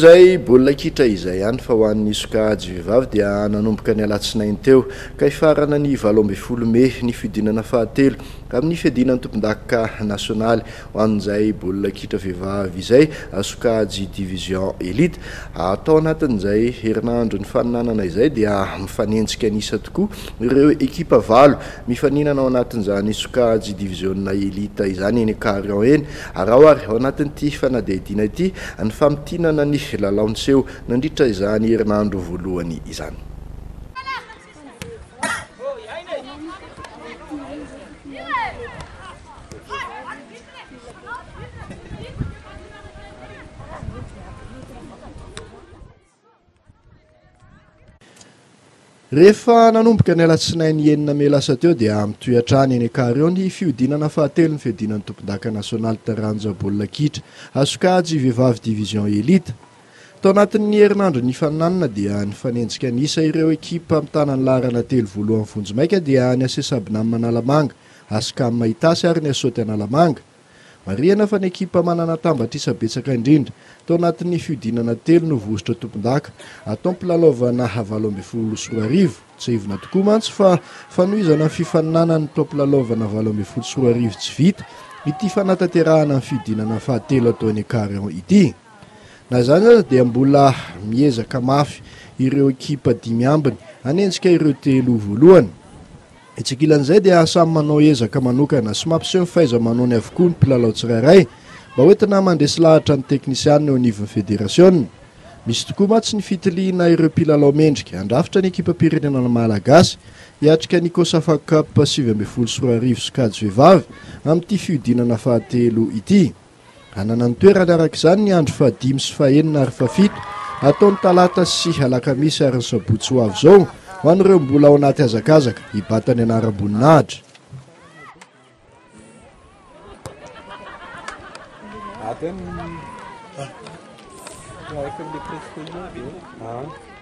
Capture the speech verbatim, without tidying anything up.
Zay bola kitra izay ihany fa ho an'ny sokajy vehivavy dia nanomboka ny alatsinainy teo ka hifarana ny valo amby folo Mey ny fidinana fahatelo amin'ny fiadinan'ny tompon-daka nasionaly ho an'izay bola kitra vehivavy izay sokajy division elite. Atao anatin'izay herinandro ny faninanana izay dia mifanenjika anisa tokoa ireo ekipa valo mifaninana ao anatin'izany sokajy division elite izany eny Karion eny arahoary ao anatin'ity fanadihadiana ity ny famitinana ny lalaonseho nandritra izany herinandro voalohany izany. Rehefa nanomboka ny alatsinainy enina Mey lasa teo dia mitohy hatrany eny Karion ny fiodinana fahatelo ny fiadinan'ny tompon-daka nasionaly taranja baolina kitra sokajy vehivavy division elite. Tao anatin'ny herinandro ny faninanana dia nifanenjika anisa ireo ekipa mitana ny laharana telo voalohan'ny Vonjimaika dia ny Asesabinamy Manalamanga, Askam Itasy ary ny Asoty Analamanga. Marihana fa ny ekipa manana tambatra isabetsaka indrindra tao anatin'ny fiodinana telo no vozotra tompon-daka atao mpilalovanà valo amby folo sy roa arivo. Tsy ivona tokoa mantsy fa fanohizana ny fifaninana ny tompilalaovana valo amby folo sy roa arivo tsy vita ity fanatanterahana ny fiodinana fahatelo atao eny Karion ity. Na zany aza dia mbola miezaka mafy ireo ekipa dimy ambiny hanenjika ireo telo voalohany. Itsakilan'izay dia samy manao ezaka manokana sy mampiseho ny fahaiza-manao ny avokoa ny mpilalao tsirairay mba hoentina mandresy lahatra ny teknisianina eo anivon'ny federasiona. Misy tokoa mantsy ny fitiliana ireo mpilalao mendrika andrafitra ny ekipam-pirenena malagasy hiatrika ny Kosafa Cup sivy amby folo sy roa arivo sokajy vehivavy amin'ity fiodinana fahatelo ity. Hanana ny toerana araka izany ny andro fahadimy sy fahaenina ary fafito ataony talata sy alakamisy ary ny sabotsy ho avy izao ho an'ireo mbola ao anaty hazakazaka hibata ny anara-boninahitra. Aten, ja, ik heb de Christus